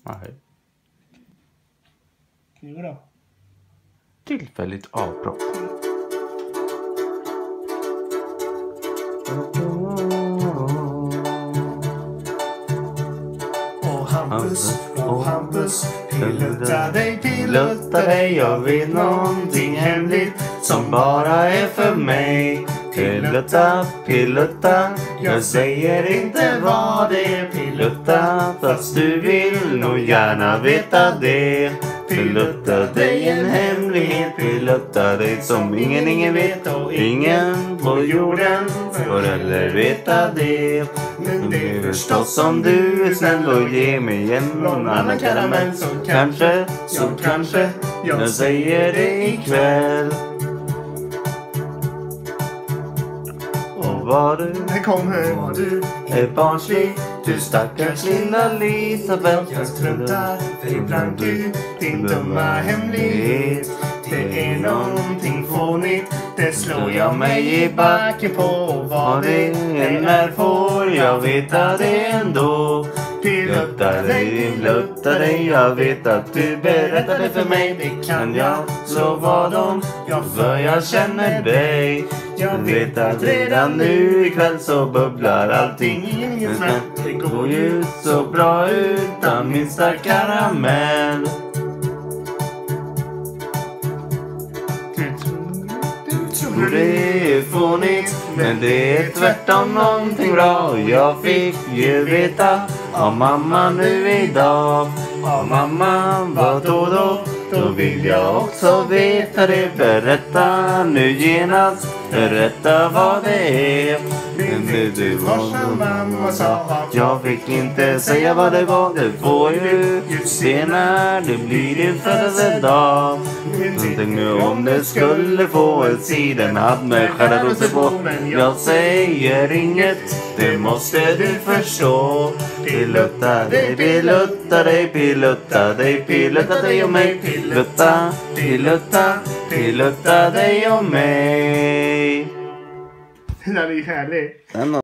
Nej. Jo då. Tillfälligt avbrott. Hampus, pilutta dig, jag vet någonting hemligt som bara är för mig. Pilutta, jag säger inte vad det är. Pilutta, fast du vill nog gärna veta det. Pilutta dig en hemlighet, pilutta dig som ingen vet och ingen på jorden får heller veta det. Men det är förstås om du är snäll och ger mig någon annan karamell så kanske jag säger det ikväll. Och vad du är barnslig, du stackars lilla Lisabeth. Jag struntar ibland du, din dumma hemlighet. Det är någonting fånigt, det slår jag mig i backen på. Vad det än är får jag veta det ändå. Pilutta dig, jag vet att du berättade för mig. Det kan jag slå vad om, för jag känner dig. Jag vet att redan nu ikväll så bubblar allting. Det går ju så bra utan minsta karamell. Det är fånigt, men det är tvärtom någonting bra. Jag fick ju veta av mamma nu idag. Av mamma, vad då? Då vill jag också veta det. Berätta nu genast, berätta vad det är. Du var mamma sa, jag fick inte säga vad det var. Det får ju se när det blir din födelsedag. Tänk nu om det skulle få ett sidenhatt med skära rosor på. Men jag säger inget, det måste du förstå. Pilutta dig, pilutta dig och mig. Pilutta dig och mig. Den är härlig.